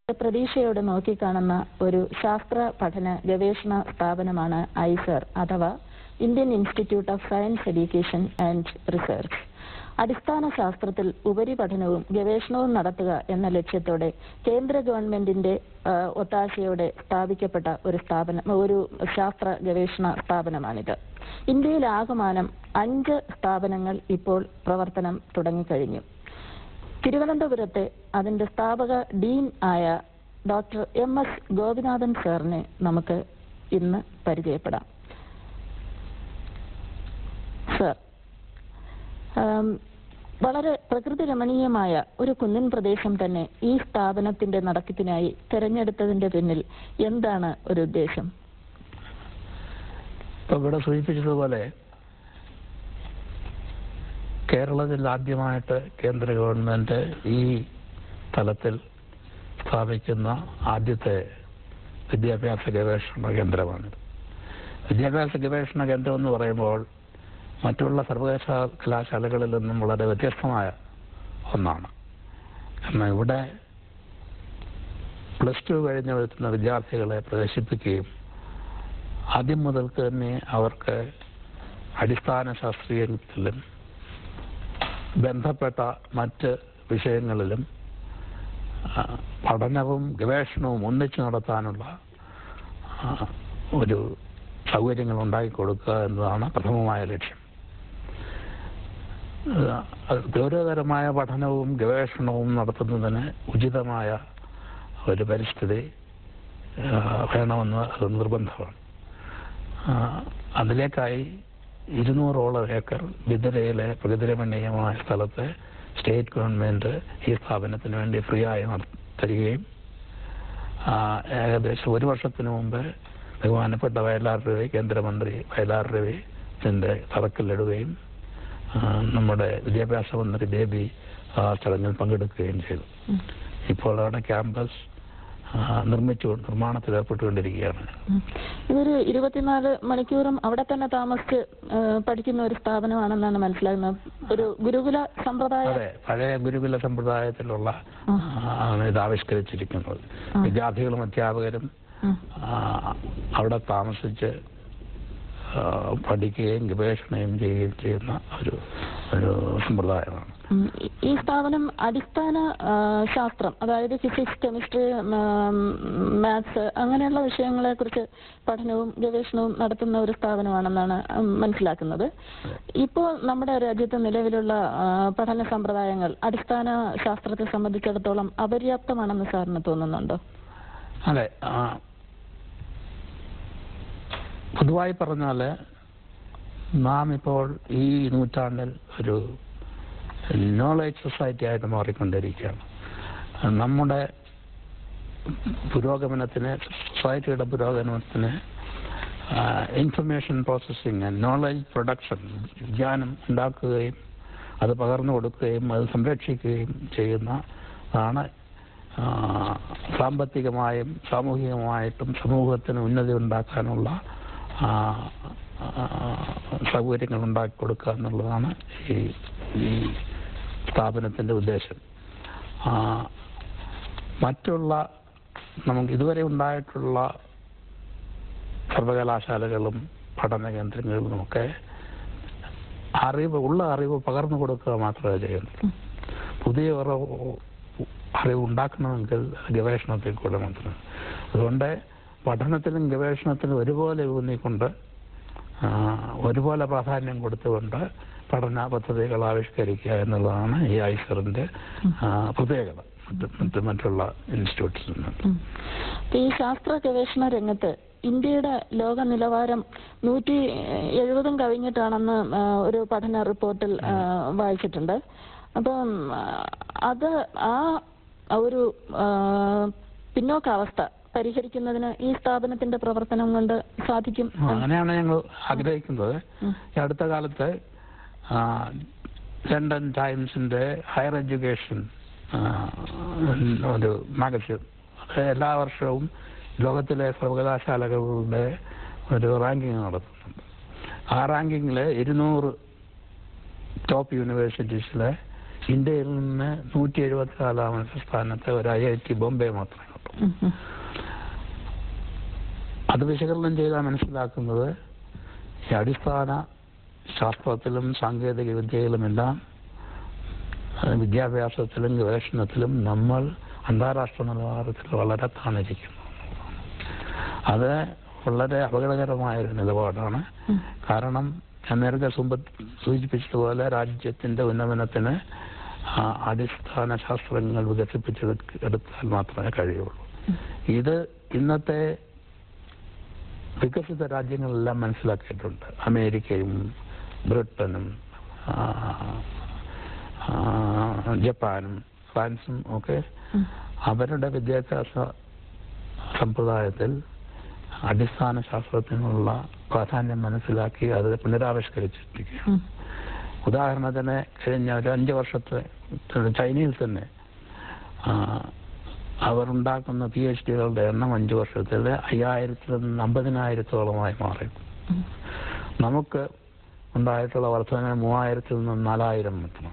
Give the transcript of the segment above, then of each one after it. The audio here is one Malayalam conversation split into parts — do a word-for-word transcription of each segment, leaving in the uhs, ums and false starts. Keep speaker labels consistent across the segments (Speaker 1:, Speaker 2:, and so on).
Speaker 1: പ്രതീക്ഷയോടെ നോക്കിക്കാണുന്ന ഒരു ശാസ്ത്ര പഠന ഗവേഷണ സ്ഥാപനമാണ് ഐസർ അഥവാ Indian Institute of Science Education and Research. അടിസ്ഥാന ശാസ്ത്രത്തിൽ ഉപരിപഠനവും ഗവേഷണവും നടത്തുക എന്ന ലക്ഷ്യത്തോടെ കേന്ദ്ര ഗവൺമെന്റിന്റെ ഒത്താശയോടെ സ്ഥാപിക്കപ്പെട്ട ഒരു സ്ഥാപനം ഒരു ശാസ്ത്ര ഗവേഷണ സ്ഥാപനമാണിത്. ഇന്ത്യയിൽ ആകമാനം അഞ്ച് സ്ഥാപനങ്ങൾ ഇപ്പോൾ പ്രവർത്തനം തുടങ്ങിക്കഴിഞ്ഞു. തിരുവനന്തപുരത്തെ അതിന്റെ സ്ഥാപക ഡീൻ ആയ ഡോക്ടർ എം എസ് ഗോപിനാഥൻ സാറിനെ നമുക്ക് ഇന്ന് പരിചയപ്പെടാം. സർ, വളരെ പ്രകൃതി രമണീയമായ ഒരു കുന്നിൻ പ്രദേശം തന്നെ ഈ സ്ഥാപനത്തിന്റെ നടത്തിപ്പിനായി തെരഞ്ഞെടുത്തതിന്റെ പിന്നിൽ എന്താണ് ഒരു ഉദ്ദേശം?
Speaker 2: ഇവിടെ സൂചിപ്പിച്ചതുപോലെ കേരളത്തിൽ ആദ്യമായിട്ട് കേന്ദ്ര ഗവൺമെന്റ് ഈ തലത്തിൽ സ്ഥാപിക്കുന്ന ആദ്യത്തെ വിദ്യാഭ്യാസ ഗവേഷണ കേന്ദ്രമാണിത്. വിദ്യാഭ്യാസ ഗവേഷണ കേന്ദ്രം എന്ന് പറയുമ്പോൾ മറ്റുള്ള സർവകലാശാലകളിൽ നിന്നും വളരെ വ്യത്യസ്തമായ ഒന്നാണ്. കാരണം ഇവിടെ പ്ലസ് ടു കഴിഞ്ഞ് വരുന്ന വിദ്യാർത്ഥികളെ പ്രവേശിപ്പിക്കുകയും ആദ്യം മുതൽക്ക് തന്നെ അവർക്ക് അടിസ്ഥാന ശാസ്ത്രീയത്തിലും ബന്ധപ്പെട്ട മറ്റ് വിഷയങ്ങളിലും പഠനവും ഗവേഷണവും ഒന്നിച്ചു നടത്താനുള്ള ഒരു സൗകര്യങ്ങൾ ഉണ്ടാക്കിക്കൊടുക്കുക എന്നതാണ് പ്രഥമമായ ലക്ഷ്യം. ഗൗരവതരമായ പഠനവും ഗവേഷണവും നടത്തുന്നതിന് ഉചിതമായ ഒരു പരിസ്ഥിതി വേണമെന്ന് അത് നിർബന്ധമാണ്. അതിലേക്കായി ഇരുന്നൂറോളം ഏക്കർ ബിദരയിലെ പ്രകൃതിരമണീയമായ സ്ഥലത്ത് സ്റ്റേറ്റ് ഗവൺമെന്റ് ഈ സ്ഥാപനത്തിന് വേണ്ടി ഫ്രീ ആയി തരികയും ഏകദേശം ഒരു വർഷത്തിന് മുമ്പ് ബഹുമാനപ്പെട്ട വയലാർ രവി കേന്ദ്രമന്ത്രി വയലാർ രവി ഇതിന്റെ തറക്കല്ലിടുകയും നമ്മുടെ വിദ്യാഭ്യാസ മന്ത്രി ബേബി ആ ചടങ്ങിൽ പങ്കെടുക്കുകയും ചെയ്തു. ഇപ്പോൾ അവിടെ ക്യാമ്പസ് നിർമ്മിച്ചു നിർമ്മാണത്തിൽ ഏർപ്പെട്ടുകൊണ്ടിരിക്കുകയാണ്.
Speaker 1: ഇതൊരു ഇരുപത്തിനാല് മണിക്കൂറും അവിടെ തന്നെ താമസിച്ച് പഠിക്കുന്ന ഒരു സ്ഥാപനമാണെന്നാണ് മനസ്സിലാകുന്നത്. ഒരു ഗുരുകുല സമ്പ്രദായം.
Speaker 2: അതെ, പഴയ ഗുരുകുല സമ്പ്രദായത്തിലുള്ള ഇത് ആവിഷ്കരിച്ചിരിക്കുന്നത്. വിദ്യാർത്ഥികളും അധ്യാപകരും അവിടെ താമസിച്ച് പഠിക്കുകയും ഗവേഷണം ചെയ്യുകയും ചെയ്യുന്ന ഒരു ഒരു സമ്പ്രദായമാണ്.
Speaker 1: ഈ സ്ഥാപനം അടിസ്ഥാന ശാസ്ത്രം, അതായത് ഫിസിക്സ്, കെമിസ്ട്രി, മാത്സ് അങ്ങനെയുള്ള വിഷയങ്ങളെ കുറിച്ച് പഠനവും ഗവേഷണവും നടത്തുന്ന ഒരു സ്ഥാപനമാണെന്നാണ് മനസ്സിലാക്കുന്നത്. ഇപ്പോൾ നമ്മുടെ രാജ്യത്ത് നിലവിലുള്ള പഠന സമ്പ്രദായങ്ങൾ അടിസ്ഥാന ശാസ്ത്രത്തെ സംബന്ധിച്ചിടത്തോളം അപര്യാപ്തമാണെന്ന് സാറിന് തോന്നുന്നുണ്ടോ?
Speaker 2: അതെ, പൊതുവായി പറഞ്ഞാൽ നാം ഇപ്പോൾ ഈ നൂറ്റാണ്ടിൽ ഒരു നോളേജ് സൊസൈറ്റി ആയിട്ട് മാറിക്കൊണ്ടിരിക്കുകയാണ്. നമ്മുടെ പുരോഗമനത്തിന്, സൊസൈറ്റിയുടെ പുരോഗമനത്തിന് ഇൻഫർമേഷൻ പ്രോസസ്സിങ്, നോളേജ് പ്രൊഡക്ഷൻ, വിജ്ഞാനം ഉണ്ടാക്കുകയും അത് പകർന്നു കൊടുക്കുകയും അത് സംരക്ഷിക്കുകയും ചെയ്യുന്നതാണ് സാമ്പത്തികമായും സാമൂഹികമായിട്ടും സമൂഹത്തിന് ഉന്നതി ഉണ്ടാക്കാനുള്ള സൗകര്യങ്ങൾ ഉണ്ടാക്കി കൊടുക്കുക എന്നുള്ളതാണ് ഈ ഈ സ്ഥാപനത്തിൻ്റെ ഉദ്ദേശം. മറ്റുള്ള നമുക്ക് ഇതുവരെ ഉണ്ടായിട്ടുള്ള സർവകലാശാലകളും പഠന കേന്ദ്രങ്ങളുമൊക്കെ അറിവ് ഉള്ള അറിവ് പകർന്നു കൊടുക്കുക മാത്രമേ ചെയ്യുന്നുള്ളൂ. പുതിയ അറിവ് ഉണ്ടാക്കണമെങ്കിൽ ഗവേഷണത്തിൽ കൂടെ മാത്രം. അതുകൊണ്ട് പഠനത്തിലും ഗവേഷണത്തിലും ഒരുപോലെ ഊന്നിക്കൊണ്ട് ഒരുപോലെ പ്രാധാന്യം കൊടുത്തുകൊണ്ട് പഠന പദ്ധതികൾ ആവിഷ്കരിക്കുക എന്നുള്ളതാണ് ഈ ഐസറിന്റെ പ്രത്യേകത മറ്റ് മറ്റുള്ള ഇൻസ്റ്റിറ്റ്യൂട്ട്സിൽ നിന്ന്.
Speaker 1: ഈ ശാസ്ത്ര ഗവേഷണ രംഗത്ത് ഇന്ത്യയുടെ ലോക നിലവാരം നൂറ്റി എഴുപതും കവിഞ്ഞിട്ടാണെന്ന് ഒരു പഠന റിപ്പോർട്ടിൽ വായിച്ചിട്ടുണ്ട്. അപ്പം അത് ആ ഒരു പിന്നോക്കാവസ്ഥ പരിഹരിക്കുന്നതിന് ഈ സ്ഥാപനത്തിന്റെ പ്രവർത്തനം കൊണ്ട് സാധിക്കും.
Speaker 2: അങ്ങനെയാണ് ഞങ്ങൾ ആഗ്രഹിക്കുന്നത്. ഈ അടുത്ത കാലത്ത് ലണ്ടൻ ടൈംസിന്റെ ഹയർ എഡ്യൂക്കേഷൻ ഒരു മാഗസിൻ എല്ലാ വർഷവും ലോകത്തിലെ സർവകലാശാലകളുടെ ഒരു റാങ്കിങ് നടത്തുന്നുണ്ട്. ആ റാങ്കിങ്ങിൽ ഇരുന്നൂറ് ടോപ്പ് യൂണിവേഴ്സിറ്റീസിലെ ഇന്ത്യയിൽ നിന്ന് നൂറ്റി എഴുപത്തി നാലാമത്തെ സ്ഥാനത്ത് ഒരു ഐ ഐ ടി ബോംബെ മാത്രമാണ്. അത് വിശകലനം ചെയ്താൽ മനസ്സിലാക്കുന്നത് ഈ അടിസ്ഥാന ശാസ്ത്രത്തിലും സാങ്കേതിക വിദ്യയിലുമെല്ലാം വിദ്യാഭ്യാസത്തിലും ഗവേഷണത്തിലും നമ്മൾ അന്താരാഷ്ട്ര നിലവാരത്തിൽ വളരെ താണിരിക്കുന്നു. അത് വളരെ അപകടകരമായൊരു നിലപാടാണ്. കാരണം ഞാൻ നേരത്തെ സൂചിപ്പിച്ചതുപോലെ രാജ്യത്തിന്റെ ഉന്നമനത്തിന് അടിസ്ഥാന ശാസ്ത്രങ്ങൾ വികസിപ്പിച്ചെടുത്താൽ മാത്രമേ കഴിയുള്ളൂ. ഇത് ഇന്നത്തെ വികസിത രാജ്യങ്ങളെല്ലാം മനസ്സിലാക്കിയിട്ടുണ്ട്. അമേരിക്കയും ബ്രിട്ടനും ജപ്പാനും ഫ്രാൻസും ഒക്കെ അവരുടെ വിദ്യാഭ്യാസ സമ്പ്രദായത്തിൽ അടിസ്ഥാന ശാസ്ത്രത്തിനുള്ള പ്രാധാന്യം മനസ്സിലാക്കി അത് പുനരാവിഷ്കരിച്ചിരിക്കുകയാണ്. ഉദാഹരണത്തിന് കഴിഞ്ഞ ഒരു അഞ്ച് വർഷത്തെ ചൈനയിൽ തന്നെ അവരുണ്ടാക്കുന്ന പി എച്ച് ഡികളുടെ എണ്ണം അഞ്ചു വർഷത്തിൽ അയ്യായിരത്തിൽ നിന്ന് അമ്പതിനായിരത്തോളമായി മാറി. നമുക്ക് ഉണ്ടായിട്ടുള്ള വർധന മൂവായിരത്തിൽ നിന്ന് നാലായിരം മാത്രം.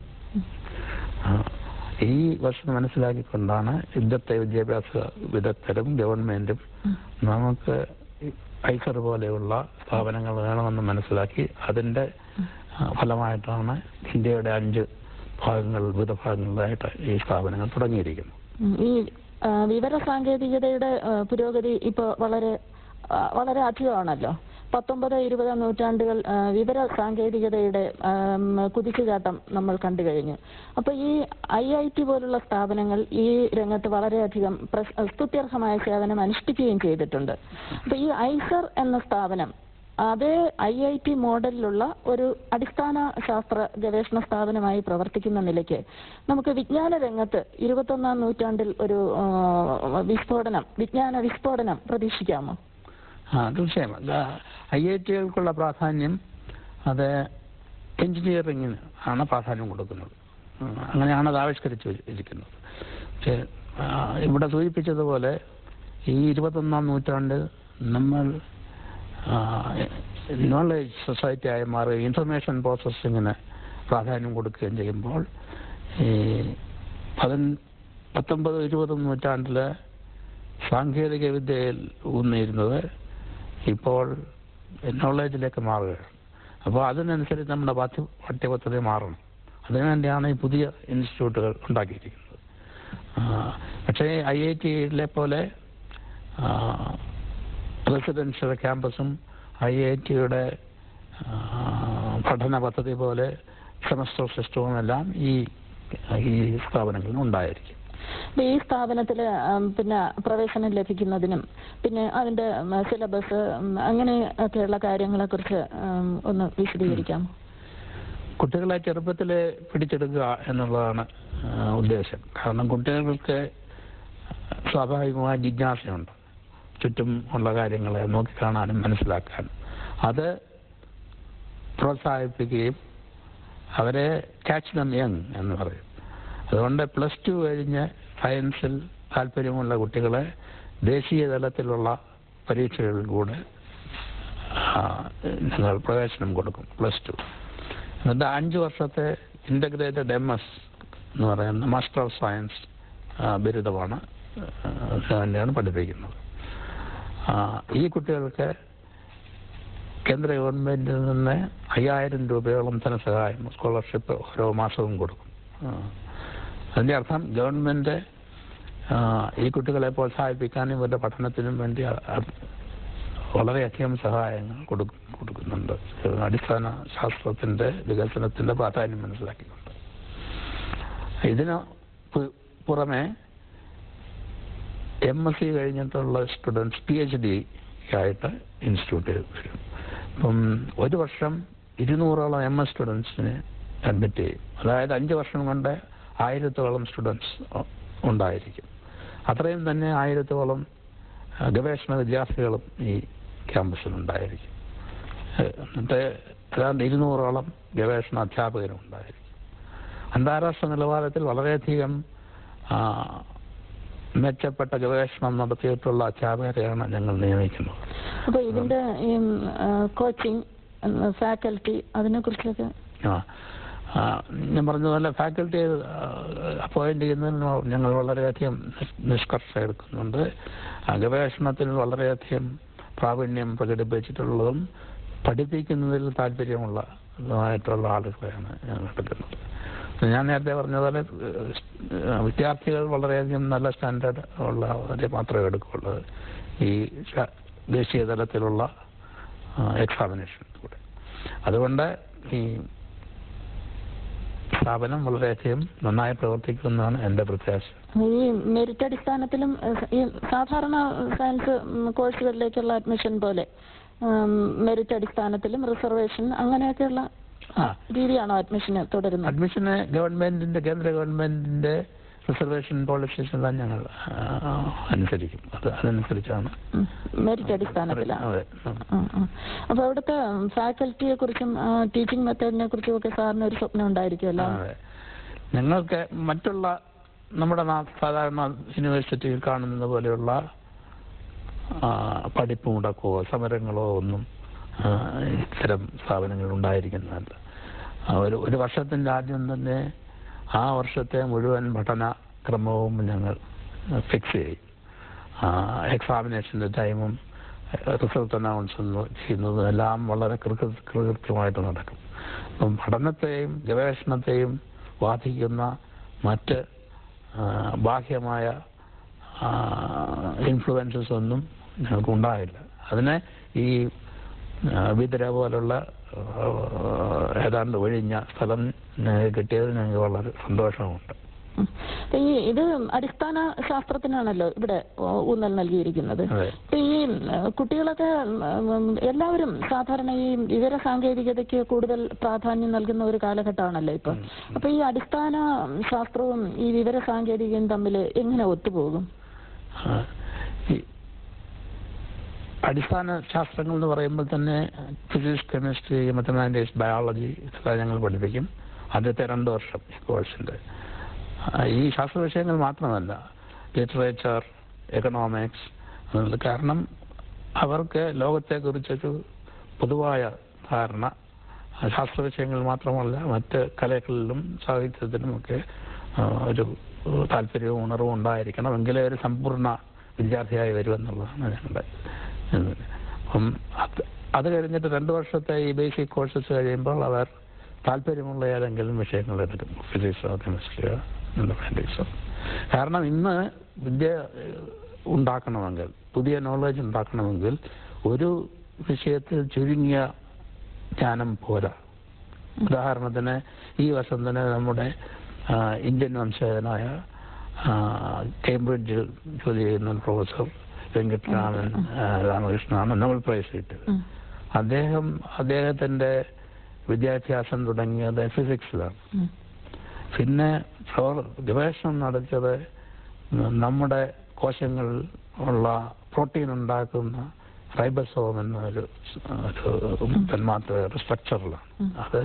Speaker 2: ഈ വശം മനസ്സിലാക്കിക്കൊണ്ടാണ് ഇന്നത്തെ വിദ്യാഭ്യാസ വിദഗ്ധരും ഗവൺമെന്റും നമുക്ക് ഐസർ പോലെയുള്ള സ്ഥാപനങ്ങൾ വേണമെന്ന് മനസ്സിലാക്കി അതിന്റെ ഫലമായിട്ടാണ് ഇന്ത്യയുടെ അഞ്ച് ഭാഗങ്ങൾ വിവിധ ഭാഗങ്ങളിലായിട്ട് ഈ സ്ഥാപനങ്ങൾ തുടങ്ങിയിരിക്കുന്നത്.
Speaker 1: ഈ വിവര സാങ്കേതികതയുടെ പുരോഗതി ഇപ്പോൾ വളരെ വളരെ അധികമാണല്ലോ. പത്തൊമ്പത് ഇരുപത് നൂറ്റാണ്ടുകൾ വിവര സാങ്കേതികതയുടെ കുതിച്ചുചാട്ടം നമ്മൾ കണ്ടു കഴിഞ്ഞു. അപ്പൊ ഈ ഐ ഐ ടി പോലുള്ള സ്ഥാപനങ്ങൾ ഈ രംഗത്ത് വളരെയധികം സ്തുത്യർഹമായ സേവനം അനുഷ്ഠിക്കുകയും ചെയ്തിട്ടുണ്ട്. അപ്പൊ ഈ ഐസർ എന്ന സ്ഥാപനം അതേ ഐ ഐ ടി മോഡലിലുള്ള ഒരു അടിസ്ഥാന ശാസ്ത്ര ഗവേഷണ സ്ഥാപനമായി പ്രവർത്തിക്കുന്ന നിലയ്ക്ക് നമുക്ക് വിജ്ഞാന രംഗത്ത് ഇരുപത്തൊന്നാം നൂറ്റാണ്ടിൽ ഒരു വിസ്ഫോടനം വിജ്ഞാന വിസ്ഫോടനം പ്രതീക്ഷിക്കാമോ?
Speaker 2: ആ തീർച്ചയായും. ഐ ഐ ടികൾക്കുള്ള പ്രാധാന്യം അത് എഞ്ചിനീയറിങ്ങിന് ആണ് പ്രാധാന്യം കൊടുക്കുന്നത്. അങ്ങനെയാണ് അത് ആവിഷ്കരിച്ചു ഇരിക്കുന്നത്. പക്ഷേ ഇവിടെ സൂചിപ്പിച്ചതുപോലെ ഈ ഇരുപത്തൊന്നാം നൂറ്റാണ്ടിൽ നമ്മൾ നോളേജ് സൊസൈറ്റിയായി മാറുകയും ഇൻഫർമേഷൻ പ്രോസസ്സിങ്ങിന് പ്രാധാന്യം കൊടുക്കുകയും ചെയ്യുമ്പോൾ ഈ പതി പത്തൊമ്പത് ഇരുപതും നൂറ്റാണ്ടില് സാങ്കേതിക വിദ്യയിൽ ഊന്നിയിരുന്നത് ഇപ്പോൾ നോളേജിലേക്ക് മാറുകയാണ്. അപ്പോൾ അതിനനുസരിച്ച് നമ്മുടെ പാഠ്യ പാഠ്യപദ്ധതി മാറണം. അതിനുവേണ്ടിയാണ് ഈ പുതിയ ഇൻസ്റ്റിറ്റ്യൂട്ടുകൾ ഉണ്ടാക്കിയിരിക്കുന്നത്. പക്ഷേ ഐ ഐ ടിയിലെ പോലെ റെസിഡൻഷ്യൽ ക്യാമ്പസും ഐ ഐ ടിയുടെ പഠന പദ്ധതി പോലെ സെമസ്റ്റർ സിസ്റ്റവും എല്ലാം ഈ ഈ സ്ഥാപനങ്ങളിൽ ഉണ്ടായിരിക്കും.
Speaker 1: ഈ സ്ഥാപനത്തില് പിന്നെ പ്രവേശനം ലഭിക്കുന്നതിനും പിന്നെ അതിന്റെ സിലബസ് അങ്ങനെ ഒക്കെയുള്ള കാര്യങ്ങളെ കുറിച്ച് ഒന്ന് വിശദീകരിക്കാം.
Speaker 2: കുട്ടികളെ ചെറുപ്പത്തിൽ പിടിച്ചെടുക്കുക എന്നുള്ളതാണ് ഉദ്ദേശം. കാരണം കുട്ടികൾക്ക് സ്വാഭാവികമായ ജിജ്ഞാസയുണ്ട്, ചുറ്റും ഉള്ള കാര്യങ്ങളെ നോക്കിക്കാണാനും മനസ്സിലാക്കാനും. അത് പ്രോത്സാഹിപ്പിക്കുകയും അവരെ ക്യാച്ച് ദം യങ് എന്ന് പറയും. അതുകൊണ്ട് പ്ലസ് ടു കഴിഞ്ഞ് സയൻസിൽ താല്പര്യമുള്ള കുട്ടികളെ ദേശീയ തലത്തിലുള്ള പരീക്ഷകളിൽ കൂടെ ഞങ്ങൾ പ്രവേശനം കൊടുക്കും. പ്ലസ് ടു എന്നിട്ട് അഞ്ച് വർഷത്തെ ഇൻ്റഗ്രേറ്റഡ് എം എസ് എന്ന് പറയുന്ന മാസ്റ്റർ ഓഫ് സയൻസ് ബിരുദമാണ് തന്നെയാണ് പഠിപ്പിക്കുന്നത്. ഈ കുട്ടികൾക്ക് കേന്ദ്ര ഗവൺമെന്റിൽ നിന്ന് അയ്യായിരം രൂപയോളം ധനസഹായം സ്കോളർഷിപ്പ് ഓരോ മാസവും കൊടുക്കും. അതിൻ്റെ അർത്ഥം ഗവൺമെന്റ് ഈ കുട്ടികളെ പ്രോത്സാഹിപ്പിക്കാനും ഇവരുടെ പഠനത്തിനും വേണ്ടി വളരെയധികം സഹായങ്ങൾ കൊടുക്കുന്നുണ്ട്. അടിസ്ഥാന ശാസ്ത്രത്തിന്റെ വികസനത്തിന്റെ പ്രാധാന്യം മനസ്സിലാക്കിക്കൊണ്ട്. ഇതിന് പുറമെ എം എസ് സി കഴിഞ്ഞിട്ടുള്ള സ്റ്റുഡൻസ് പി എച്ച് ഡി ആയിട്ട് ഇൻസ്റ്റിറ്റ്യൂട്ടിൽ വരും. ഇപ്പം ഒരു വർഷം ഇരുന്നൂറോളം എം എസ് സ്റ്റുഡൻസിനെ അഡ്മിറ്റ് ചെയ്യും. അതായത് അഞ്ച് വർഷം കൊണ്ട് ആയിരത്തോളം സ്റ്റുഡൻസ് ഉണ്ടായിരിക്കും. അത്രയും തന്നെ ആയിരത്തോളം ഗവേഷണ വിദ്യാർത്ഥികളും ഈ ക്യാമ്പസിൽ ഉണ്ടായിരിക്കും. എന്നിട്ട് ഏതാണ്ട് ഇരുന്നൂറോളം ഗവേഷണ അധ്യാപകരും ഉണ്ടായിരിക്കും. അന്താരാഷ്ട്ര നിലവാരത്തിൽ വളരെയധികം മെച്ചപ്പെട്ട ഗവേഷണം നടത്തിയിട്ടുള്ള അധ്യാപകരെയാണ് ഞങ്ങൾ നിയമിക്കുന്നത്.
Speaker 1: അപ്പോൾ ഇതിന്റെ കോച്ചിങ് ഫാക്കൽറ്റി അതിനെ കുറിച്ചൊക്കെ
Speaker 2: ആ ഞാൻ പറഞ്ഞതുപോലെ ഫാക്കൽറ്റി അപ്പോയിന്റ് ചെയ്യുന്നതിന് ഞങ്ങൾ വളരെയധികം നിഷ്കർഷ എടുക്കുന്നുണ്ട്. ഗവേഷണത്തിൽ വളരെയധികം പ്രാവീണ്യം പ്രകടിപ്പിച്ചിട്ടുള്ളതും പഠിപ്പിക്കുന്നതിൽ താല്പര്യമുള്ളതായിട്ടുള്ള ആളുകളെയാണ് ഞങ്ങൾ എടുക്കുന്നത്. ഞാൻ നേരത്തെ പറഞ്ഞതുപോലെ വിദ്യാർത്ഥികൾ വളരെയധികം നല്ല സ്റ്റാൻഡേർഡ് ഉള്ളവരെ മാത്രമേ എടുക്കുകയുള്ളൂ ഈ ദേശീയ തലത്തിലുള്ള എക്സാമിനേഷൻ കൂടെ. അതുകൊണ്ട് ഈ സ്ഥാപനം വളരെയധികം നന്നായി പ്രവർത്തിക്കുന്നതാണ് എൻ്റെ പ്രത്യാശ.
Speaker 1: ഈ മെറിറ്റ് അടിസ്ഥാനത്തിലും ഈ സാധാരണ സയൻസ് കോഴ്സുകളിലേക്കുള്ള അഡ്മിഷൻ പോലെ മെറിറ്റ് അടിസ്ഥാനത്തിലും റിസർവേഷൻ അങ്ങനെയൊക്കെയുള്ള രീതിയാണോ അഡ്മിഷന് തുടരുന്നത്?
Speaker 2: അഡ്മിഷന് ഗവൺമെന്റിന്റെ കേന്ദ്ര ഗവൺമെന്റിന്റെ റിസർവേഷൻ പോളിസീസ് എല്ലാം ഞങ്ങൾ അനുസരിക്കും. അത് അതനുസരിച്ചാണ്
Speaker 1: മെറിറ്റ് അടിസ്ഥാനത്തിലാണ്. അപ്പൊ അവിടുത്തെ ഫാക്കൽറ്റിയെ കുറിച്ചും ടീച്ചിങ് മെത്തേഡിനെ കുറിച്ചും ഒക്കെ സാറിന് ഒരു സ്വപ്നം ഉണ്ടായിരിക്കുമല്ലോ?
Speaker 2: ഞങ്ങൾക്ക് മറ്റുള്ള നമ്മുടെ സാധാരണ യൂണിവേഴ്സിറ്റിയിൽ കാണുന്നത് പോലെയുള്ള പഠിപ്പ് മുടക്കമോ സമരങ്ങളോ ഒന്നും ഇത്തരം സ്ഥാപനങ്ങൾ ഉണ്ടായിരിക്കുന്നതല്ല. ഒരു ഒരു വർഷത്തിൻ്റെ ആദ്യം തന്നെ ആ വർഷത്തെ മുഴുവൻ പഠനക്രമവും ഞങ്ങൾ ഫിക്സ് ചെയ്യും. എക്സാമിനേഷൻ്റെ ടൈമും റിസൾട്ട് അനൗൺസ് ചെയ്യുന്നതും എല്ലാം വളരെ കൃത്യമായിട്ട് നടക്കും. അപ്പം പഠനത്തെയും ഗവേഷണത്തെയും ബാധിക്കുന്ന മറ്റ് ബാഹ്യമായ ഇൻഫ്ലുവൻസസ് ഒന്നും ഞങ്ങൾക്ക് ഉണ്ടായില്ല. അതിനെ ഈ വിതര പോലുള്ള ഏതാണ്ട് ഒഴിഞ്ഞ സ്ഥലം കിട്ടിയത് ഞങ്ങൾക്ക് വളരെ സന്തോഷമുണ്ട്.
Speaker 1: ഈ ഇത് അടിസ്ഥാന ശാസ്ത്രത്തിനാണല്ലോ ഇവിടെ ഊന്നൽ നൽകിയിരിക്കുന്നത്. ഈ കുട്ടികളൊക്കെ എല്ലാവരും സാധാരണ ഈ വിവര സാങ്കേതികതയ്ക്ക് കൂടുതൽ പ്രാധാന്യം നൽകുന്ന ഒരു കാലഘട്ടമാണല്ലോ ഇപ്പൊ. അപ്പൊ ഈ അടിസ്ഥാന ശാസ്ത്രവും ഈ വിവര സാങ്കേതികയും തമ്മിൽ എങ്ങനെ ഒത്തുപോകും?
Speaker 2: അടിസ്ഥാന ശാസ്ത്രങ്ങൾ എന്ന് പറയുമ്പോൾ തന്നെ ഫിസിക്സ്, കെമിസ്ട്രി, മാത്തമാറ്റിക്സ്, ബയോളജി ഇതെല്ലാം ഞങ്ങൾ പഠിപ്പിക്കും ആദ്യത്തെ രണ്ട് വർഷം ഈ കോഴ്സിൻ്റെ. ഈ ശാസ്ത്ര വിഷയങ്ങൾ മാത്രമല്ല, ലിറ്ററേച്ചർ, എക്കണോമിക്സ്, കാരണം അവർക്ക് ലോകത്തെക്കുറിച്ചൊരു പൊതുവായ ധാരണ ശാസ്ത്ര വിഷയങ്ങൾ മാത്രമല്ല മറ്റ് കലകളിലും സാഹിത്യത്തിലുമൊക്കെ ഒരു താല്പര്യവും ഉണർവും ഉണ്ടായിരിക്കണം. എങ്കിലേ ഒരു സമ്പൂർണ്ണ വിദ്യാർത്ഥിയായി വരുമെന്നുള്ളതാണ് ഞങ്ങളുടെ. അപ്പം അത് അത് കഴിഞ്ഞിട്ട് രണ്ട് വർഷത്തെ ഈ ബേസിക് കോഴ്സസ് കഴിയുമ്പോൾ അവർ താല്പര്യമുള്ള ഏതെങ്കിലും വിഷയങ്ങൾ എടുക്കും, ഫിസിക്സോ കെമിസ്ട്രിയോ മാത്തമാറ്റിക്സോ. കാരണം ഇന്ന് വിദ്യ ഉണ്ടാക്കണമെങ്കിൽ, പുതിയ നോളജ് ഉണ്ടാക്കണമെങ്കിൽ ഒരു വിഷയത്തിൽ ചുരുങ്ങിയ ജ്ഞാനം പോരാ. ഉദാഹരണത്തിന് ഈ വർഷം തന്നെ നമ്മുടെ ഇന്ത്യൻ വംശജനായ കേംബ്രിഡ്ജിൽ ജോലി ചെയ്യുന്ന പ്രൊഫസർ വെങ്കട്ടരാമൻ രാമകൃഷ്ണനാണ് നോബൽ പ്രൈസ് കിട്ടിയത്. അദ്ദേഹം അദ്ദേഹത്തിന്റെ വിദ്യാഭ്യാസം തുടങ്ങിയത് ഫിസിക്സിലാണ്. പിന്നെ ഗവേഷണം നടത്തിയത് നമ്മുടെ കോശങ്ങളിൽ ഉള്ള പ്രോട്ടീൻ ഉണ്ടാക്കുന്ന റൈബസോം എന്ന ഒരു തന്മാത്രയുടെ സ്ട്രക്ചറിലാണ്. അത്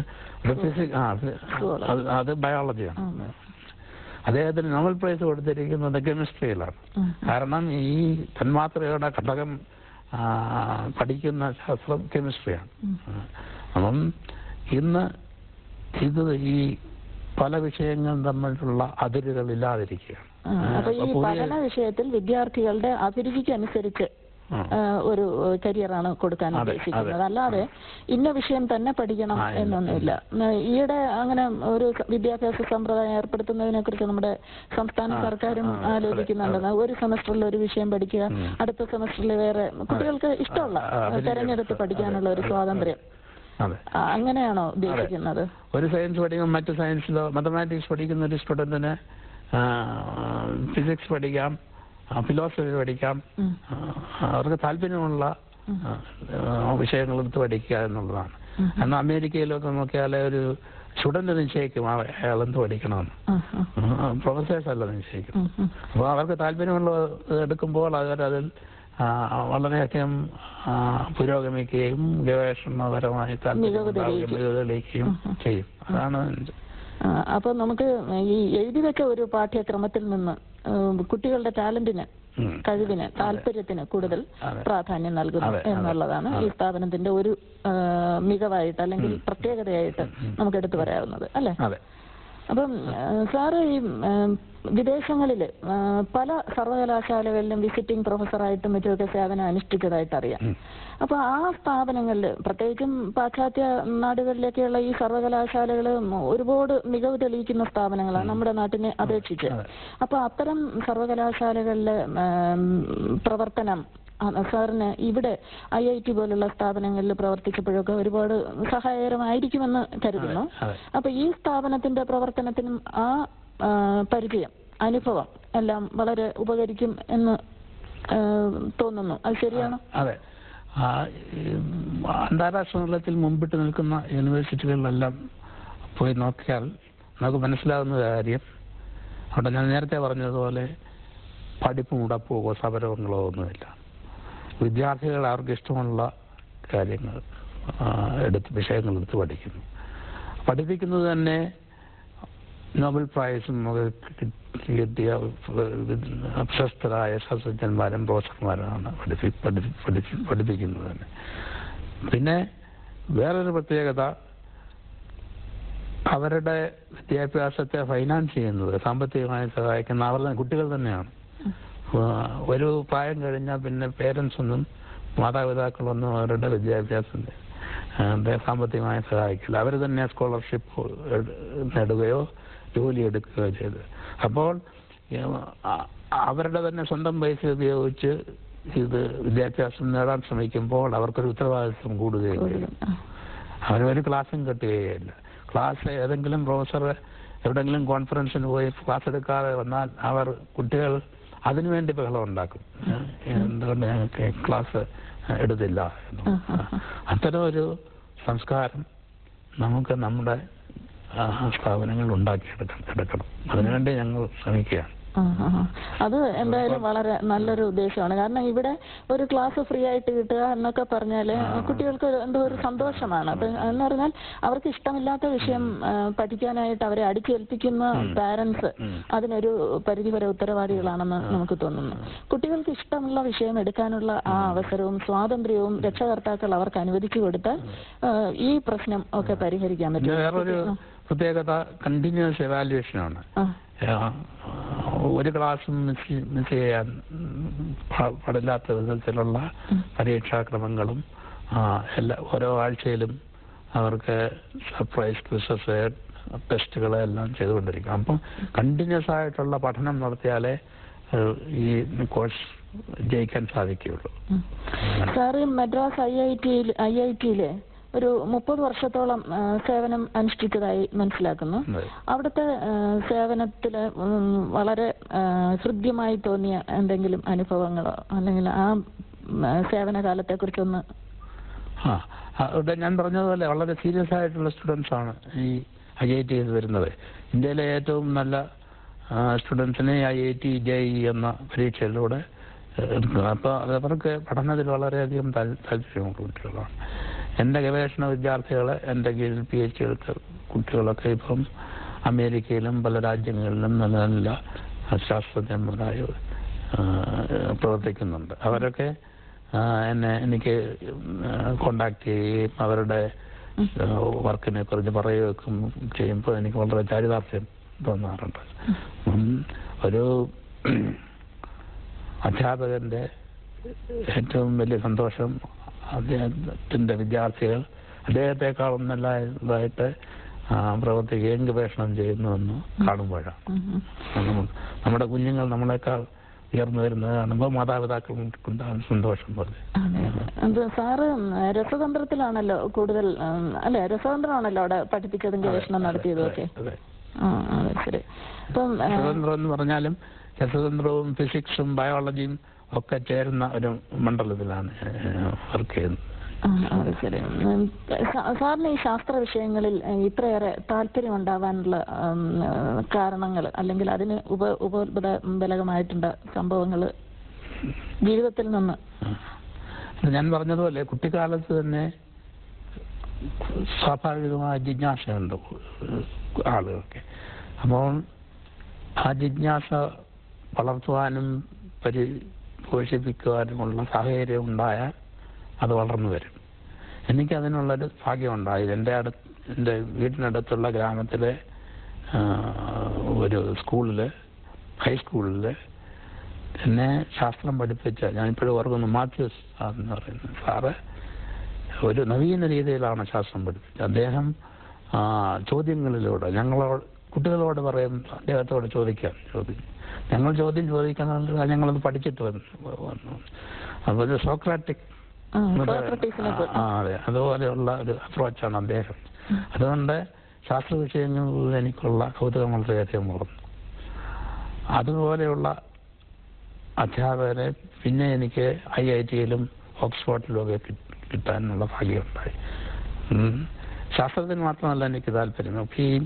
Speaker 2: ഫിസിക്സ് അത് ബയോളജിയാണ്. അദ്ദേഹത്തിന് നോബൽ പ്രൈസ് കൊടുത്തിരിക്കുന്നത് കെമിസ്ട്രിയിലാണ്. കാരണം ഈ തന്മാത്രയുടെ ഘടകം പഠിക്കുന്ന ശാസ്ത്രം കെമിസ്ട്രിയാണ്. അപ്പം ഇന്ന് ഇത് ഈ പല വിഷയങ്ങളും തമ്മിലുള്ള അതിരുകൾ ഇല്ലാതിരിക്കുകയാണ്.
Speaker 1: അപ്പൊ ഈ പഠന വിഷയത്തിൽ വിദ്യാർത്ഥികളുടെ അഭിരുചിക്ക് അനുസരിച്ച് ഒരു കരിയറാണ് കൊടുക്കാൻ ഉദ്ദേശിക്കുന്നത്. അല്ലാതെ ഇന്ന വിഷയം തന്നെ പഠിക്കണം എന്നൊന്നുമില്ല. ഈയിടെ അങ്ങനെ ഒരു വിദ്യാഭ്യാസ സമ്പ്രദായം ഏർപ്പെടുത്തുന്നതിനെ കുറിച്ച് നമ്മുടെ സംസ്ഥാന സർക്കാരും ആലോചിക്കുന്നുണ്ടെന്ന്. ഒരു സെമസ്റ്ററിൽ ഒരു വിഷയം പഠിക്കുക, അടുത്ത സെമസ്റ്ററിൽ വേറെ, കുട്ടികൾക്ക് ഇഷ്ടമുള്ള തെരഞ്ഞെടുത്ത് പഠിക്കാനുള്ള ഒരു സ്വാതന്ത്ര്യം, അങ്ങനെയാണോ ഉദ്ദേശിക്കുന്നത്?
Speaker 2: ഒരു സയൻസ് പഠിക്കുമ്പോൾ മറ്റു സയൻസിലോ മാത്തമാറ്റിക്സ് പഠിക്കുന്ന ഒരു സ്റ്റുഡന്റിന് ഫിസിക്സ് പഠിക്കാം, ഫിലോസഫി പഠിക്കാം, അവർക്ക് താല്പര്യമുള്ള വിഷയങ്ങളെടുത്ത് പഠിക്കുക എന്നുള്ളതാണ്. എന്നാൽ അമേരിക്കയിലൊക്കെ നോക്കിയാൽ ഒരു സ്റ്റുഡന്റ് നിശ്ചയിക്കും അയാൾ എന്ത് പഠിക്കണമെന്ന്, പ്രൊഫസേഴ്സ് അല്ല നിശ്ചയിക്കും. അപ്പോൾ അവർക്ക് താല്പര്യമുള്ള എടുക്കുമ്പോൾ അവരതിൽ വളരെയധികം പുരോഗമിക്കുകയും ഗവേഷണപരമായി താല്പര്യം തെളിയിക്കുകയും ചെയ്യും. അതാണ്
Speaker 1: അപ്പൊ നമുക്ക് ഈ എഴുതി വെച്ച ഒരു പാഠ്യക്രമത്തിൽ നിന്ന് കുട്ടികളുടെ ടാലന്റിന്, കഴിവിന്, താല്പര്യത്തിന് കൂടുതൽ പ്രാധാന്യം നൽകുന്നു എന്നുള്ളതാണ് ഈ സ്ഥാപനത്തിന്റെ ഒരു മികവായിട്ട് അല്ലെങ്കിൽ പ്രത്യേകതയായിട്ട് നമുക്ക് എടുത്തു പറയാവുന്നത് അല്ലെ? അപ്പം സാറ് ഈ വിദേശങ്ങളിൽ പല സർവകലാശാലകളിലും വിസിറ്റിംഗ് പ്രൊഫസറായിട്ടും മറ്റുമൊക്കെ സേവനം അനുഷ്ഠിച്ചതായിട്ട് അറിയാം. അപ്പൊ ആ സ്ഥാപനങ്ങളിൽ പ്രത്യേകിച്ചും പാശ്ചാത്യ നാടുകളിലേക്കുള്ള ഈ സർവകലാശാലകൾ ഒരുപാട് മികവ് തെളിയിക്കുന്ന സ്ഥാപനങ്ങളാണ് നമ്മുടെ നാട്ടിനെ അപേക്ഷിച്ച്. അപ്പൊ അത്തരം സർവകലാശാലകളിലെ പ്രവർത്തനം സാറിന് ഇവിടെ ഐ ഐ ടി പോലുള്ള സ്ഥാപനങ്ങളിൽ പ്രവർത്തിച്ചപ്പോഴൊക്കെ ഒരുപാട് സഹായകരമായിരിക്കുമെന്ന് കരുതുന്നു. അപ്പൊ ഈ സ്ഥാപനത്തിന്റെ പ്രവർത്തനത്തിനും ആ പരിചയം, അനുഭവം എല്ലാം വളരെ ഉപകരിക്കും എന്ന് തോന്നുന്നു. അത് ശരിയാണോ?
Speaker 2: അതെ. അന്താരാഷ്ട്ര തലത്തിൽ മുമ്പിട്ട് നിൽക്കുന്ന യൂണിവേഴ്സിറ്റികളിലെല്ലാം പോയി നോക്കിയാൽ നമുക്ക് മനസ്സിലാകുന്ന കാര്യം, അവിടെ ഞാൻ നേരത്തെ പറഞ്ഞതുപോലെ പഠിപ്പും ഉടപ്പോ സമരങ്ങളോ ഒന്നുമില്ല. വിദ്യാർത്ഥികൾ അവർക്ക് ഇഷ്ടമുള്ള കാര്യങ്ങൾ എടുത്ത് വിഷയങ്ങൾ എടുത്ത് പഠിക്കുന്നു. പഠിപ്പിക്കുന്നത് തന്നെ നോബൽ പ്രൈസും കിട്ടിയ പ്രശസ്തരായ ശാസ്ത്രജ്ഞന്മാരും പ്രൊഫസർമാരാണ് പഠിപ്പി പഠിപ്പി പഠിപ്പിക്കുന്നത് തന്നെ. പിന്നെ വേറൊരു പ്രത്യേകത, അവരുടെ വിദ്യാഭ്യാസത്തെ ഫൈനാൻസ് ചെയ്യുന്നത്, സാമ്പത്തികമായി സഹായിക്കുന്ന അവർ കുട്ടികൾ തന്നെയാണ്. ഒരു പ്രായം കഴിഞ്ഞാൽ പിന്നെ പേരൻസ് ഒന്നും മാതാപിതാക്കളൊന്നും അവരുടെ വിദ്യാഭ്യാസത്തെ സാമ്പത്തികമായി സഹായിക്കില്ല. അവർ തന്നെ സ്കോളർഷിപ്പ് നേടുകയോ ജോലി എടുക്കുകയോ ചെയ്ത്, അപ്പോൾ അവരുടെ തന്നെ സ്വന്തം പൈസ ഉപയോഗിച്ച് ഇത് വിദ്യാഭ്യാസം നേടാൻ ശ്രമിക്കുമ്പോൾ അവർക്കൊരു ഉത്തരവാദിത്വം കൂടുകയും ചെയ്യും. അവരൊരു ക്ലാസ്സും കിട്ടുകയില്ല. ക്ലാസ് ഏതെങ്കിലും പ്രൊഫസർ എവിടെയെങ്കിലും കോൺഫറൻസിന് പോയി ക്ലാസ് എടുക്കാതെ വന്നാൽ അവർ കുട്ടികൾ അതിനുവേണ്ടി ബഹളം ഉണ്ടാക്കും. എന്തുകൊണ്ട് ഞങ്ങൾക്ക് ക്ലാസ് എടുത്തില്ല എന്ന്. അത്തരം ഒരു സംസ്കാരം നമുക്ക് നമ്മുടെ സ്ഥാപനങ്ങൾ ഉണ്ടാക്കിയെടുക്കണം. അതിനുവേണ്ടി ഞങ്ങൾ ശ്രമിക്കുകയാണ്.
Speaker 1: അത് എന്തായാലും വളരെ നല്ലൊരു ഉദ്ദേശമാണ്. കാരണം ഇവിടെ ഒരു ക്ലാസ് ഫ്രീ ആയിട്ട് കിട്ടുക എന്നൊക്കെ പറഞ്ഞാല് കുട്ടികൾക്ക് എന്തോ ഒരു സന്തോഷമാണ്. അത് എന്ന് പറഞ്ഞാൽ അവർക്ക് ഇഷ്ടമില്ലാത്ത വിഷയം പഠിക്കാനായിട്ട് അവരെ അടിച്ചേൽപ്പിക്കുന്ന പാരന്റ്സ് അതിനൊരു പരിധിവരെ ഉത്തരവാദികളാണെന്ന് നമുക്ക് തോന്നുന്നു. കുട്ടികൾക്ക് ഇഷ്ടമുള്ള വിഷയം എടുക്കാനുള്ള ആ അവസരവും സ്വാതന്ത്ര്യവും രക്ഷകർത്താക്കൾ അവർക്ക് അനുവദിച്ചു കൊടുത്താൽ ഈ പ്രശ്നം ഒക്കെ പരിഹരിക്കാൻ പറ്റും.
Speaker 2: വേറൊരു പ്രത്യേകത കണ്ടിന്യൂസ് എവാലുവേഷനാണ്. ഒരു ക്ലാസ്സും മിസ് മിസ് ചെയ്യാൻ പാടില്ലാത്ത വിധത്തിലുള്ള പരീക്ഷാക്രമങ്ങളും എല്ലാ ഓരോ ആഴ്ചയിലും അവർക്ക് സർപ്രൈസ് ക്വിസസ് ടെസ്റ്റുകളെല്ലാം ചെയ്തുകൊണ്ടിരിക്കും. അപ്പം കണ്ടിന്യൂസ് ആയിട്ടുള്ള പഠനം നടത്തിയാലേ ഈ കോഴ്സ് ജയിക്കാൻ സാധിക്കുകയുള്ളൂ.
Speaker 1: സാറ് മദ്രാസ് ഐ ഐ ടിയിൽ ഐ ഐ ടിയിലെ ഒരു മുപ്പത് വർഷത്തോളം സേവനം അനുഷ്ഠിച്ചതായി മനസ്സിലാക്കുന്നു. അവിടുത്തെ സേവനത്തില് വളരെ ഹൃദ്യമായി തോന്നിയ എന്തെങ്കിലും അനുഭവങ്ങളോ അല്ലെങ്കിൽ ആ സേവന കാലത്തെ കുറിച്ചൊന്ന്?
Speaker 2: ആ അവിടെ ഞാൻ പറഞ്ഞതുപോലെ വളരെ സീരിയസ് ആയിട്ടുള്ള സ്റ്റുഡൻസ് ആണ് ഈ ഐ ഐ ടി വരുന്നത്. ഇന്ത്യയിലെ ഏറ്റവും നല്ല സ്റ്റുഡൻസിനെ I I T J E എന്ന പരീക്ഷയിലൂടെ എടുക്കുക. അപ്പോൾ അവർക്ക് പഠനത്തിൽ വളരെയധികം താല്പര്യമുള്ള കുട്ടികളാണ്. എൻ്റെ ഗവേഷണ വിദ്യാർത്ഥികളെ എൻ്റെ കീഴിൽ പി എച്ച് ഡി എടുത്ത കുട്ടികളൊക്കെ ഇപ്പം അമേരിക്കയിലും പല രാജ്യങ്ങളിലും നല്ല നല്ല ശാസ്ത്രജ്ഞന്മാരായി പ്രവർത്തിക്കുന്നുണ്ട്. അവരൊക്കെ എന്നെ എനിക്ക് കോണ്ടാക്ട് ചെയ്യുകയും അവരുടെ വർക്കിനെ കുറിച്ച് പറയുകയൊക്കെ ചെയ്യുമ്പോൾ എനിക്ക് വളരെ ചാരിതാർത്ഥ്യം തോന്നാറുണ്ട്. ഒരു അധ്യാപകന്റെ ഏറ്റവും വലിയ സന്തോഷം അദ്ദേഹത്തിന്റെ വിദ്യാർത്ഥികൾ അദ്ദേഹത്തെക്കാളും നല്ലതായിട്ട് പ്രവർത്തിക്കുകയും ഗവേഷണം ചെയ്യുന്നുവെന്ന് കാണുമ്പോഴാണ്. നമ്മുടെ കുഞ്ഞുങ്ങൾ നമ്മളെക്കാൾ ഉയർന്നു വരുന്നത് കാണുമ്പോൾ മാതാപിതാക്കൾക്കുണ്ടാകുന്ന സന്തോഷം പോലെ.
Speaker 1: സാറ് രസതന്ത്രത്തിലാണല്ലോ കൂടുതൽ അല്ലെ? രസതന്ത്രമാണല്ലോ അവിടെ പഠിപ്പിച്ചതും ഗവേഷണം നടത്തിയതും ഒക്കെ. ശരി. ഇപ്പം
Speaker 2: രസതന്ത്രം എന്ന് പറഞ്ഞാലും രസതന്ത്രവും ഫിസിക്സും ബയോളജിയും ഒക്കെ ചേരുന്ന ഒരു മണ്ഡലത്തിലാണ് വർക്ക് ചെയ്യുന്നത്.
Speaker 1: ശരി. സാറിന് ഈ ശാസ്ത്ര വിഷയങ്ങളിൽ ഇത്രയേറെ താല്പര്യം ഉണ്ടാവാനുള്ള കാരണങ്ങൾ അല്ലെങ്കിൽ അതിന് ഉപ ഉപോത്ബലകമായിട്ടുള്ള സംഭവങ്ങൾ ജീവിതത്തിൽ നിന്ന്?
Speaker 2: ഞാൻ പറഞ്ഞതുപോലെ കുട്ടിക്കാലത്ത് തന്നെ സ്വാഭാവികമായ ജിജ്ഞാസയുണ്ട് ആളുകൾക്ക്. അപ്പോൾ ആ ജിജ്ഞാസ വളർത്തുവാനും പരി പോഷിപ്പിക്കുവാനുമുള്ള സാഹചര്യം ഉണ്ടായാൽ അത് വളർന്നു വരും. എനിക്കതിനുള്ളൊരു ഭാഗ്യമുണ്ടായി. എൻ്റെ അടുത്ത് എൻ്റെ വീടിനടുത്തുള്ള ഗ്രാമത്തിലെ ഒരു സ്കൂളിൽ, ഹൈസ്കൂളിൽ എന്നെ ശാസ്ത്രം പഠിപ്പിച്ച, ഞാനിപ്പോഴും ഓർക്കുന്നു, മാത്യൂസ് എന്ന് പറയുന്നത് സാറ് ഒരു നവീന രീതിയിലാണ് ശാസ്ത്രം പഠിപ്പിച്ചത്. അദ്ദേഹം ചോദ്യങ്ങളിലൂടെ ഞങ്ങളോട്, കുട്ടികളോട് പറയും, അദ്ദേഹത്തോട് ചോദിക്കാം ചോദ്യം, ഞങ്ങൾ ചോദ്യം ചോദിക്കുന്നത് ഞങ്ങളത് പഠിച്ചിട്ട് വന്നു. അപ്പോൾ സോക്രാറ്റിക്, അതെ, അതുപോലെയുള്ള ഒരു അപ്രോച്ചാണ് അദ്ദേഹം. അതുകൊണ്ട് ശാസ്ത്ര വിഷയങ്ങളിൽ എനിക്കുള്ള കൗതുകം വളരെയധികം വളർന്നു. അതുപോലെയുള്ള അധ്യാപകരെ പിന്നെ എനിക്ക് ഐ ഐ ടിയിലും ഓക്സ്ഫോർഡിലും ഒക്കെ കിട്ടാനുള്ള ഭാഗ്യമുണ്ടായി. ശാസ്ത്രത്തിന് മാത്രമല്ല എനിക്ക് താല്പര്യം. ഒക്കെ ഈ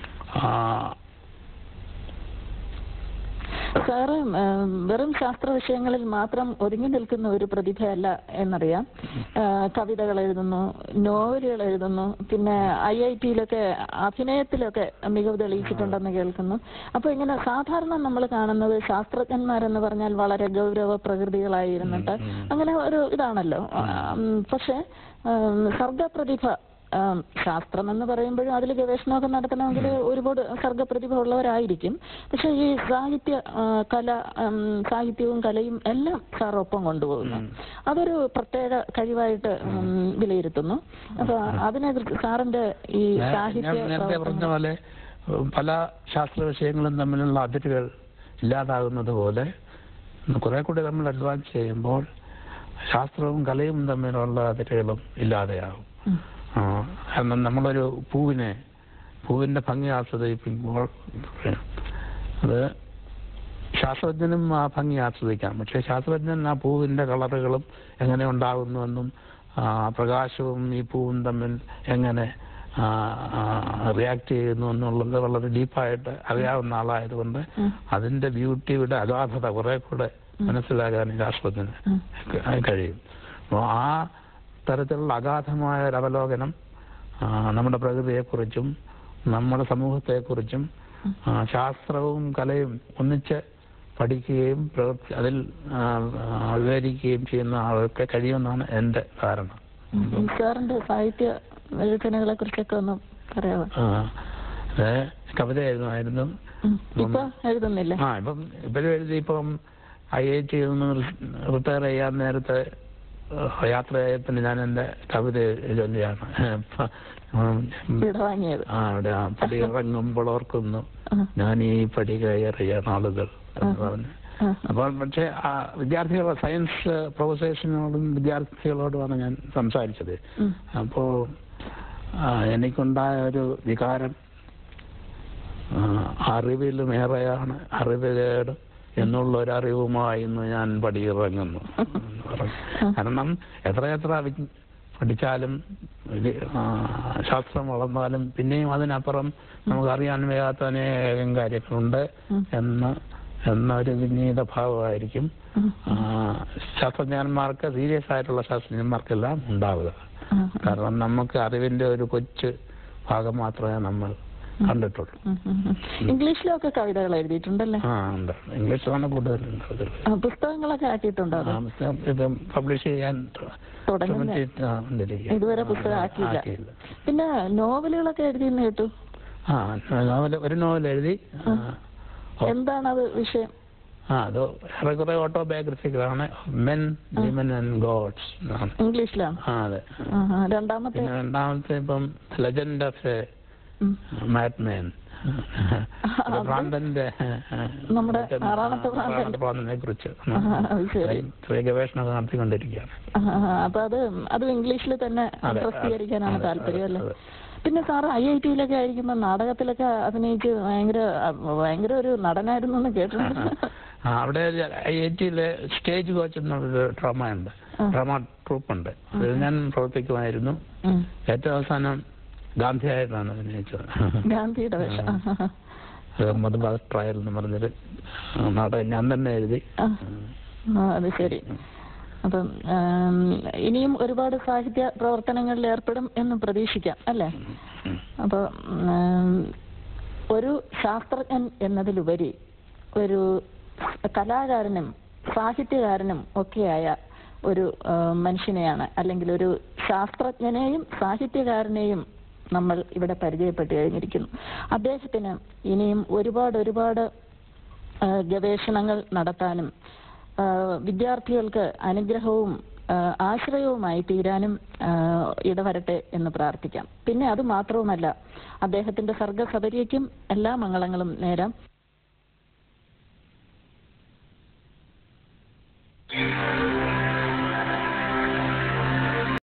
Speaker 1: സാറ് വെറും ശാസ്ത്ര വിഷയങ്ങളിൽ മാത്രം ഒതുങ്ങി നിൽക്കുന്ന ഒരു പ്രതിഭയല്ല എന്നറിയാം. കവിതകൾ എഴുതുന്നു, നോവലുകൾ എഴുതുന്നു, പിന്നെ ഐ ഐ ടിയിലൊക്കെ അഭിനയത്തിലൊക്കെ മികവ് തെളിയിച്ചിട്ടുണ്ടെന്ന് കേൾക്കുന്നു. അപ്പൊ ഇങ്ങനെ സാധാരണ നമ്മൾ കാണുന്നത് ശാസ്ത്രജ്ഞന്മാരെന്ന് പറഞ്ഞാൽ വളരെ ഗൗരവ പ്രകൃതികളായിരുന്നിട്ട് അങ്ങനെ ഒരു ഇതാണല്ലോ. പക്ഷെ സർഗപ്രതിഭ, ശാസ്ത്രം എന്ന് പറയുമ്പോഴും അതിൽ ഗവേഷണമൊക്കെ നടത്തണമെങ്കിൽ ഒരുപാട് സർഗപ്രതിഭ ഉള്ളവരായിരിക്കും. പക്ഷെ ഈ സാഹിത്യ കല, സാഹിത്യവും കലയും എല്ലാം സാർ ഒപ്പം കൊണ്ടുപോകുന്നു. അതൊരു പ്രത്യേക കഴിവായിട്ട് വിലയിരുത്തുന്നു. അപ്പൊ അതിനെ സാറിന്റെ ഈ സാഹിത്യ
Speaker 2: പറഞ്ഞ പോലെ പല ശാസ്ത്ര വിഷയങ്ങളും തമ്മിലുള്ള അതിരുകൾ ഇല്ലാതാകുന്നത് പോലെ കുറെ കൂടി നമ്മൾ അഡ്വാൻസ് ചെയ്യുമ്പോൾ ശാസ്ത്രവും കലയും തമ്മിലുള്ള അതിരുകളും ഇല്ലാതെയാകും. കാരണം നമ്മളൊരു പൂവിനെ, പൂവിന്റെ ഭംഗി ആസ്വദിക്കുമ്പോൾ അത് ശാസ്ത്രജ്ഞനും ആ ഭംഗി ആസ്വദിക്കാം. പക്ഷെ ശാസ്ത്രജ്ഞൻ ആ പൂവിന്റെ കളറുകളും എങ്ങനെ ഉണ്ടാകുന്നുവെന്നും പ്രകാശവും ഈ പൂവും തമ്മിൽ എങ്ങനെ റിയാക്ട് ചെയ്യുന്നു എന്നുള്ളത് വളരെ ഡീപ്പായിട്ട് അറിയാവുന്ന ആളായതുകൊണ്ട് അതിന്റെ ബ്യൂട്ടിയുടെ അഗാധത കുറെ കൂടെ മനസ്സിലാക്കാൻ ശാസ്ത്രജ്ഞന് കഴിയും. അപ്പോൾ ആ തരത്തിലുള്ള അഗാധമായ ഒരു അവലോകനം നമ്മുടെ പ്രകൃതിയെക്കുറിച്ചും നമ്മുടെ സമൂഹത്തെക്കുറിച്ചും ശാസ്ത്രവും കലയും ഒന്നിച്ച് പഠിക്കുകയും പ്രവർത്തി അതിൽ വിവരിക്കുകയും ചെയ്യുന്ന ആൾക്ക് കഴിയുമെന്നാണ് എൻ്റെ ധാരണ.
Speaker 1: സാറിന്റെ സാഹിത്യ രചനകളെ കുറിച്ചൊക്കെ ഒന്ന് പറയാമോ?
Speaker 2: കവിത എഴുതുമായിരുന്നു.
Speaker 1: ഇപ്പൊ എഴുതുന്നില്ല?
Speaker 2: ആ ഇപ്പം ഇപ്പോഴും എഴുതി. ഇപ്പം ഐ ഐ ടി റിട്ടയർ ചെയ്യാൻ നേരത്തെ യാത്രയായപ്പോൾ ഞാൻ എൻ്റെ കവിത ചൊല്ലിയാണ് ആ അവിടെ പടി ഇറങ്ങുമ്പോൾ ഓർക്കുന്നു ഞാൻ ഈ പടി കയറിയ നാളുകൾ എന്ന് പറഞ്ഞു. അപ്പോൾ പക്ഷെ ആ വിദ്യാർത്ഥികളെ, സയൻസ് പ്രൊഫസേഷനോടും വിദ്യാർത്ഥികളോടുമാണ് ഞാൻ സംസാരിച്ചത്. അപ്പോ എനിക്കുണ്ടായ ഒരു വികാരം അറിവിലും ഏറെയാണ് അറിവുകേട് എന്നുള്ള ഒരറിവുമായി ഇന്ന് ഞാൻ പടിയിറങ്ങുന്നു എന്ന് പറഞ്ഞു. കാരണം എത്രയെത്ര പഠിച്ചാലും ശാസ്ത്രം വളർന്നാലും പിന്നെയും അതിനപ്പുറം നമുക്കറിയാൻ വയ്യാത്ത അനേകം കാര്യങ്ങളുണ്ട് എന്ന് എന്നൊരു വിനീത ഭാവമായിരിക്കും ശാസ്ത്രജ്ഞന്മാർക്ക്, സീരിയസ് ആയിട്ടുള്ള ശാസ്ത്രജ്ഞന്മാർക്കെല്ലാം ഉണ്ടാവുക. കാരണം നമുക്ക് അറിവിന്റെ ഒരു കൊച്ചു ഭാഗം മാത്രമേ നമ്മൾ കണ്ടിട്ടുള്ളൂ.
Speaker 1: ഇംഗ്ലീഷിലൊക്കെ കവിതകൾ എഴുതിയിട്ടുണ്ടല്ലേ?
Speaker 2: ആ ഉണ്ട്, ഇംഗ്ലീഷിലാണ് കൂടുതൽ.
Speaker 1: പുസ്തകങ്ങളൊക്കെ ആക്കിയിട്ടുണ്ടോ?
Speaker 2: പബ്ലിഷ് ചെയ്യാൻ
Speaker 1: ഇതുവരെ പുസ്തകം ആക്കിയില്ല. പിന്നെ നോവലുകളൊക്കെ എഴുതിയെന്ന് കേട്ടു.
Speaker 2: ആ നോവൽ, ഒരു നോവൽ എഴുതി.
Speaker 1: എന്താണത് വിഷയം?
Speaker 2: ആ അത് ഏറെക്കുറെ ഓട്ടോബയോഗ്രഫികളാണ്. Men, women and gods.
Speaker 1: ഇംഗ്ലീഷിലാണ്?
Speaker 2: ആ അതെ.
Speaker 1: രണ്ടാമത്തെ
Speaker 2: രണ്ടാമത്തെ ഇപ്പം ലെജൻഡ് ഓഫ് എ മാഡ്മാൻ, ഭ്രാന്തന്റെ ഭ്രാന്തനെ കുറിച്ച് ഗവേഷണം നടത്തിക്കൊണ്ടിരിക്കുകയാണ്.
Speaker 1: അപ്പൊ അത് അത് ഇംഗ്ലീഷിൽ തന്നെ പ്രസിദ്ധീകരിക്കാനാണ് താല്പര്യം അല്ലേ? പിന്നെ സാറ് ഐ ഐ ടിയിലൊക്കെ ആയിരിക്കുമ്പോ നാടകത്തിലൊക്കെ അഭിനയിച്ച് ഭയങ്കര ഭയങ്കര ഒരു നടനായിരുന്നു എന്ന് കേട്ടിട്ടുണ്ട്.
Speaker 2: അവിടെ ഐ ഐ ടിയിലെ സ്റ്റേജ് കോച്ച് എന്നൊരു ഡ്രാമ ഉണ്ട്, ഡ്രാമ ട്രൂപ്പ് ഉണ്ട്. അതിൽ ഞാൻ പ്രവർത്തിക്കുമായിരുന്നു. ഏറ്റവും അവസാനം ഗാന്ധിയായിട്ടാണ് അഭിനയിച്ചത്.
Speaker 1: ഗാന്ധിയുടെ
Speaker 2: മധുബാദ ട്രയൽ എന്ന് പറഞ്ഞൊരു നാടകം ഞാൻ തന്നെ എഴുതി.
Speaker 1: അത് ശരി. അപ്പം ഇനിയും ഒരുപാട് സാഹിത്യ പ്രവർത്തനങ്ങളിൽ ഏർപ്പെടും എന്ന് പ്രതീക്ഷിക്കാം അല്ലേ? അപ്പൊ ഒരു ശാസ്ത്രജ്ഞൻ എന്നതിലുപരി ഒരു കലാകാരനും സാഹിത്യകാരനും ഒക്കെയായ ഒരു മനുഷ്യനെയാണ്, അല്ലെങ്കിൽ ഒരു ശാസ്ത്രജ്ഞനെയും സാഹിത്യകാരനെയും നമ്മൾ ഇവിടെ പരിചയപ്പെട്ടു കഴിഞ്ഞിരിക്കുന്നു. അദ്ദേഹത്തിന് ഇനിയും ഒരുപാട് ഒരുപാട് ഗവേഷണങ്ങൾ നടത്താനും വിദ്യാർത്ഥികൾക്ക് അനുഗ്രഹവും ആശ്രയവുമായി തീരാനും ഇടവരട്ടെ എന്ന് പ്രാർത്ഥിക്കാം. പിന്നെ അത് മാത്രവുമല്ല, അദ്ദേഹത്തിന്റെ സർഗസപര്യയ്ക്കും എല്ലാ മംഗളങ്ങളും നേരാം.